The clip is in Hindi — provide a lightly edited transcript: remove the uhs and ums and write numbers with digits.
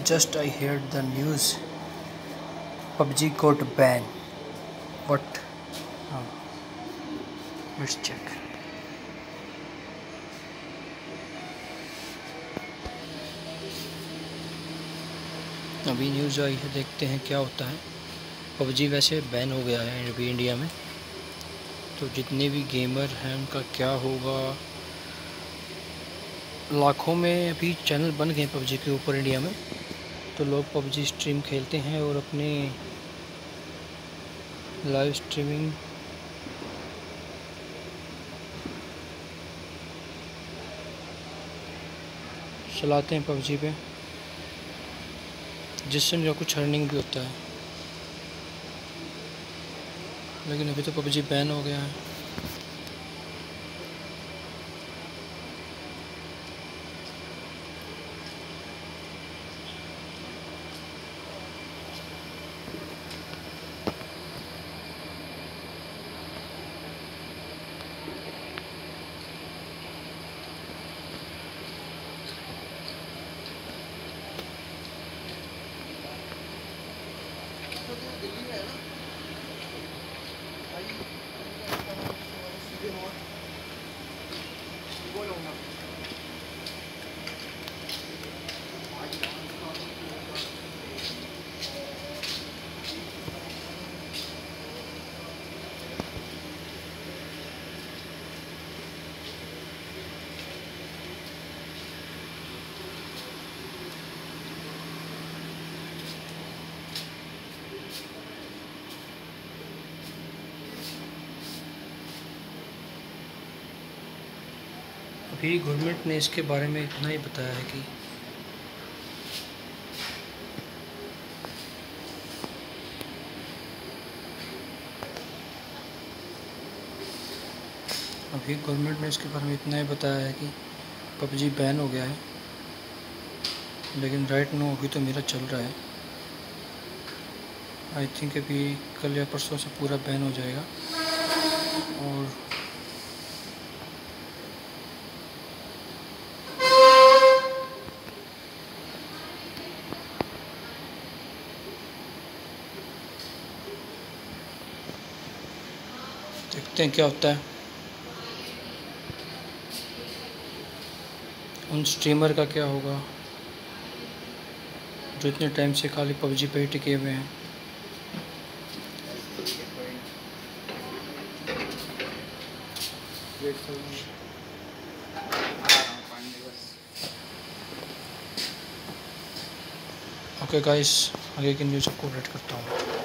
Just I heard the news. PUBG got banned. What? Oh, let's check. अभी न्यूज़ आई है, देखते हैं क्या होता है। PUBG वैसे बैन हो गया है अभी इंडिया में, तो जितने भी गेमर हैं उनका क्या होगा। लाखों में अभी चैनल बन गए PUBG के ऊपर इंडिया में, तो लोग PUBG स्ट्रीम खेलते हैं और अपने लाइव स्ट्रीमिंग चलाते हैं PUBG पे, जिससे उनका कुछ अर्निंग भी होता है। लेकिन अभी तो PUBG बैन हो गया है। अभी गवर्नमेंट ने इसके बारे में इतना ही बताया है कि PUBG बैन हो गया है। लेकिन राइट नो अभी तो मेरा चल रहा है। आई थिंक अभी कल या परसों से पूरा बैन हो जाएगा। और देखते हैं क्या होता है। उन स्ट्रीमर का क्या होगा जो इतने टाइम से खाली PUBG पे ही टिके हुए हैं। ओके गाइस, आगे की न्यूज़ आपको अपडेट करता हूँ।